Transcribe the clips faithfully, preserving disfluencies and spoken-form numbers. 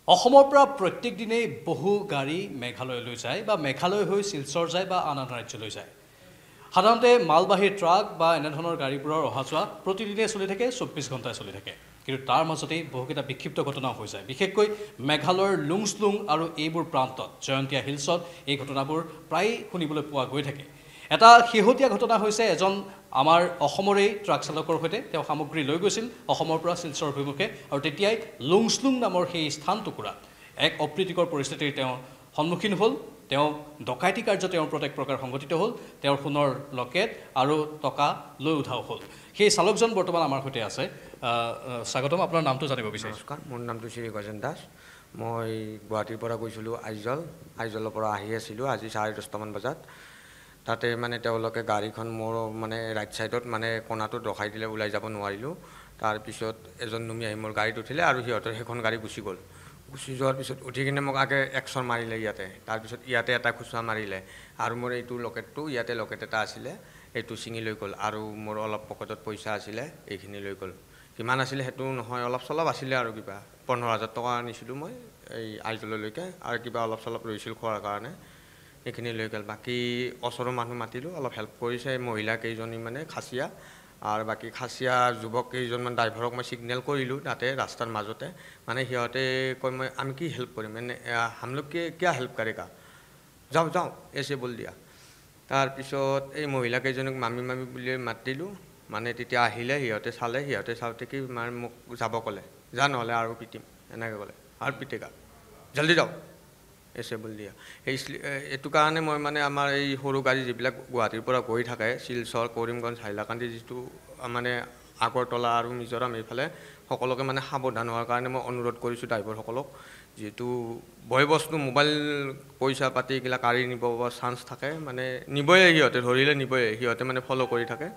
অসমৰ পৰা প্ৰত্যেক দিনে বহু গাড়ী মেঘালয়লৈ যায় বা মেঘালয় হৈ শিলচৰ যায় বা আন আন ৰাজ্যলৈ যায়। সাধাৰণতে মালবাহী ট্ৰাক বা এনে ধৰণৰ গাড়ীবোৰৰ অহা যোৱা প্ৰতিদিনে চলি থাকে, চৌব্বিছ ঘণ্টাই চলি থাকে। কিন্তু তাৰ মাজতেই বহুকেইটা বিক্ষিপ্ত ঘটনা হৈ যায়। বিশেষকৈ মেঘালয়ৰ লুংছলুং আৰু এইবোৰ প্ৰান্তত জয়ন্তীয়া হিলছত এই ঘটনাবোৰ প্ৰায় শুনিবলৈ পোৱা গৈ থাকে। এটা শেহতীয়া ঘটনা হৈছে এজন আমাৰ অসমৰে ট্ৰাক চালকৰ সৈতে তেওঁ সামগ্ৰী লৈ গৈছিল অসমৰ পৰা শিলচৰ অভিমুখে আৰু তেতিয়াই লুংছলুং নামৰ সেই স্থান টুকুৰাত এক অপ্ৰীতিকৰ পৰিস্থিতিৰ তেওঁ সন্মুখীন হ'ল। তেওঁ ডকাইতি কাৰ্য তেওঁৰ ওপৰত এক প্ৰকাৰ সংঘটিত হ'ল। তেওঁৰ সোণৰ লকেট আৰু টকা লৈ উঠাও হ'ল। সেই চালকজন বৰ্তমান আমাৰ সৈতে আছে। স্বাগতম, আপোনাৰ নামটো জানিব বিচাৰিছোঁ। নমস্কাৰ, মোৰ নামটো শ্ৰী লকজন দাস। মই গুৱাহাটীৰ পৰা গৈছিলোঁ আইজল আইজলৰ পৰা আহি আছিলোঁ আজি চাৰে দহটামান বজাত। তাতে মানে তেওঁলোকে গাড়ীখন মোৰ মানে ৰাইট ছাইডত মানে কোণাটোত ৰখাই দিলে, ওলাই যাব নোৱাৰিলোঁ। তাৰপিছত এজন নুমি আহি মোৰ গাড়ীত উঠিলে আৰু সিহঁতৰ সেইখন গাড়ী গুচি গ'ল। গুচি যোৱাৰ পিছত উঠি কিনে মোক আগে একশ্যন মাৰিলে ইয়াতে, তাৰপিছত ইয়াতে এটা খুচুৰা মাৰিলে আৰু মোৰ এইটো লকেটটো ইয়াতে লকেট এটা আছিলে এইটো ছিঙি লৈ গ'ল আৰু মোৰ অলপ পকেটত পইচা আছিলে এইখিনি লৈ গ'ল। কিমান আছিলে সেইটো নহয়, অলপ চলপ আছিলে আৰু কিবা পোন্ধৰ হাজাৰ টকা আনিছিলোঁ মই এই আইজললৈকে আৰু কিবা অলপ চলপ ৰৈছিল খোৱাৰ কাৰণে, এইখিনি লৈ গ'ল। বাকী ওচৰৰ মানুহ মাতিলোঁ, অলপ হেল্প কৰিছে মহিলা কেইজনী মানে খাচীয়া আৰু বাকী খাচীয়া যুৱক কেইজনমান ড্ৰাইভাৰক মই ছিগনেল কৰিলোঁ তাতে ৰাস্তাৰ মাজতে। মানে সিহঁতে কয় মই আমি কি হেল্প কৰিম, মানে হামলোক কে কিয় হেল্প কৰে কা যাওঁ যাওঁ এছে বল দিয়া। তাৰপিছত এই মহিলা কেইজনক মামি মামি বুলি মাতিলোঁ, মানে তেতিয়া আহিলে সিহঁতে চালে, সিহঁতে চাওঁতে কি মানে মোক যাব ক'লে, যা নহ'লে আৰু পিটিম এনেকৈ ক'লে, আৰু পিটেকা জল্দি যাওঁ এছে বল দিয়া। এই এইটো কাৰণে মই মানে আমাৰ এই সৰু গাড়ী যিবিলাক গুৱাহাটীৰ পৰা গৈ থাকে শিলচৰ, কৰিমগঞ্জ, হাইলাকান্দি যিটো মানে আগৰতলা আৰু মিজোৰাম এইফালে সকলোকে মানে সাৱধান হোৱাৰ কাৰণে মই অনুৰোধ কৰিছোঁ ড্ৰাইভাৰসকলক। যিহেতু বয় বস্তু মোবাইল পইচা পাতি এইবিলাক গাড়ী নিব চান্স থাকে, মানে নিবই সিহঁতে ধৰিলে নিবই, সিহঁতে মানে ফ'ল' কৰি থাকে।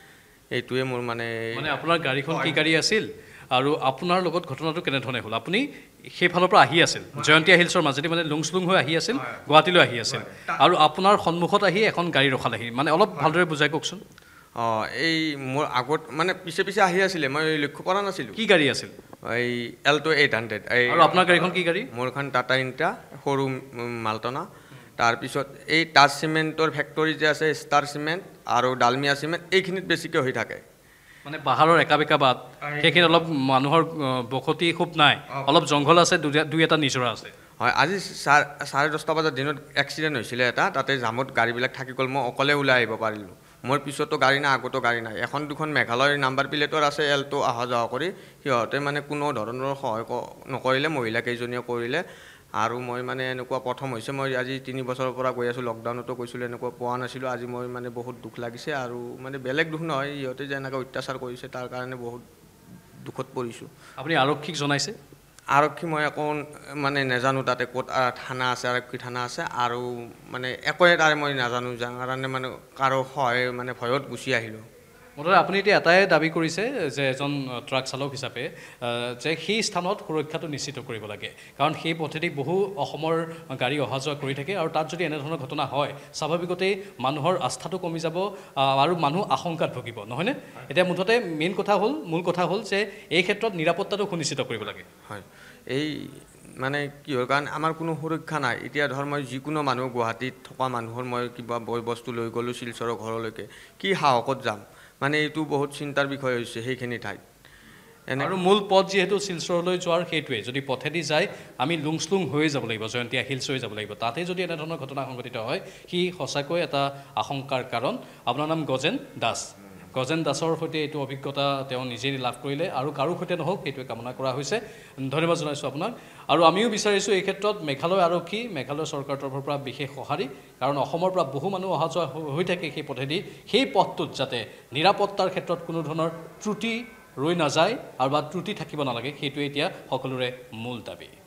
এইটোৱে মোৰ মানে মানে আপোনাৰ গাড়ীখন কি গাড়ী আছিল আৰু আপোনাৰ লগত ঘটনাটো কেনেধৰণে হ'ল? আপুনি সেইফালৰ পৰা আহি আছিল জয়ন্তীয়া হিলছৰ মাজেদি, মানে লুংছলুং হৈ আহি আছিল, গুৱাহাটীলৈ আহি আছিল আৰু আপোনাৰ সন্মুখত আহি এখন গাড়ী ৰখালেহি, মানে অলপ ভালদৰে বুজাই কওকচোন। অঁ, এই মোৰ আগত মানে পিছে পিছে আহি আছিলে, মই লক্ষ্য কৰা নাছিলোঁ। কি গাড়ী আছিল? এই এল্টো এইট হাণ্ড্ৰেড। এই আৰু আপোনাৰ গাড়ীখন কি গাড়ী? মোৰখন টাটা ইণ্টা সৰু মালটনা। তাৰপিছত এই টাচ চিমেণ্টৰ ফেক্টৰী যে আছে ষ্টাৰ চিমেণ্ট আৰু ডালমিয়া চিমেণ্ট এইখিনিত বেছিকৈ হৈ থাকে। মানে পাহাৰৰ একা বেকা বাট, সেইখিনি অলপ মানুহৰ বসতি খুব নাই, অলপ জংঘল আছে, দুই এটা নিজৰা আছে। হয়, আজি চাৰে দহটা বজাৰ দিনত এক্সিডেণ্ট হৈছিলে এটা, তাতে জামত গাড়ীবিলাক থাকি গ'ল, মই অকলে ওলাই আহিব পাৰিলোঁ। মোৰ পিছতো গাড়ী নাই, আগতো গাড়ী নাই। এখন দুখন মেঘালয়ৰ নাম্বাৰ প্লেটৰ আছে এল্টো অহা যোৱা কৰি, সিহঁতে মানে কোনো ধৰণৰ সহায় নকৰিলে, মহিলা কেইজনীয়ে কৰিলে। আৰু মই মানে এনেকুৱা প্ৰথম হৈছে, মই আজি তিনি বছৰৰ পৰা গৈ আছোঁ, লকডাউনতো গৈছিলোঁ, এনেকুৱা পোৱা নাছিলোঁ। আজি মই মানে বহুত দুখ লাগিছে আৰু মানে বেলেগ দুখ নহয়, সিহঁতে যে এনেকৈ অত্যাচাৰ কৰিছে তাৰ কাৰণে বহুত দুখত পৰিছোঁ। আপুনি আৰক্ষীক জনাইছে? আৰক্ষী মই একো মানে নাজানো, তাতে ক'ত থানা আছে, আৰক্ষী থানা আছে আৰু মানে একোৱে তাৰে মই নাজানো, যাৰ কাৰণে মানে কাৰো সহায় মানে ভয়ত গুচি আহিলোঁ। মুঠতে আপুনি এতিয়া এটাই দাবী কৰিছে যে এজন ট্ৰাক চালক হিচাপে যে সেই স্থানত সুৰক্ষাটো নিশ্চিত কৰিব লাগে, কাৰণ সেই পথেদি বহু অসমৰ গাড়ী অহা যোৱা কৰি থাকে আৰু তাত যদি এনেধৰণৰ ঘটনা হয় স্বাভাৱিকতেই মানুহৰ আস্থাটো কমি যাব আৰু মানুহ আশংকাত ভুগিব, নহয়নে? এতিয়া মুঠতে মেইন কথা হ'ল মূল কথা হ'ল যে এই ক্ষেত্ৰত নিৰাপত্তাটো সুনিশ্চিত কৰিব লাগে। হয়, এই মানে কিহৰ কাৰণে আমাৰ কোনো সুৰক্ষা নাই। এতিয়া ধৰ মই যিকোনো মানুহ গুৱাহাটীত থকা মানুহৰ মই কিবা বয় বস্তু লৈ গ'লোঁ শিলচৰৰ ঘৰলৈকে, কি সাহসত যাম? মানে এইটো বহুত চিন্তাৰ বিষয় হৈছে সেইখিনি ঠাইত। এনে আৰু মূল পথ যিহেতু শিলচৰলৈ যোৱাৰ সেইটোৱে, যদি পথেদি যায় আমি লুংছলুং হৈয়ে যাব লাগিব, জয়ন্তীয়া হিলছ হৈ যাব লাগিব। তাতে যদি এনেধৰণৰ ঘটনা সংঘটিত হয় সি সঁচাকৈ এটা আশংকাৰ কাৰণ। আপোনাৰ নাম গজেন দাস। গজেন দাসৰ সৈতে এইটো অভিজ্ঞতা তেওঁ নিজেই লাভ কৰিলে আৰু কাৰো সৈতে নহওক সেইটোৱে কামনা কৰা হৈছে। ধন্যবাদ জনাইছোঁ আপোনাক। আৰু আমিও বিচাৰিছোঁ এই ক্ষেত্ৰত মেঘালয় আৰক্ষী, মেঘালয় চৰকাৰৰ তৰফৰ পৰা বিশেষ সঁহাৰি, কাৰণ অসমৰ পৰা বহু মানুহ অহা যোৱা হৈ থাকে সেই পথেদি, সেই পথটোত যাতে নিৰাপত্তাৰ ক্ষেত্ৰত কোনো ধৰণৰ ত্ৰুটি ৰৈ নাযায় আৰু বা ত্ৰুটি থাকিব নালাগে, সেইটোৱে এতিয়া সকলোৰে মূল দাবী।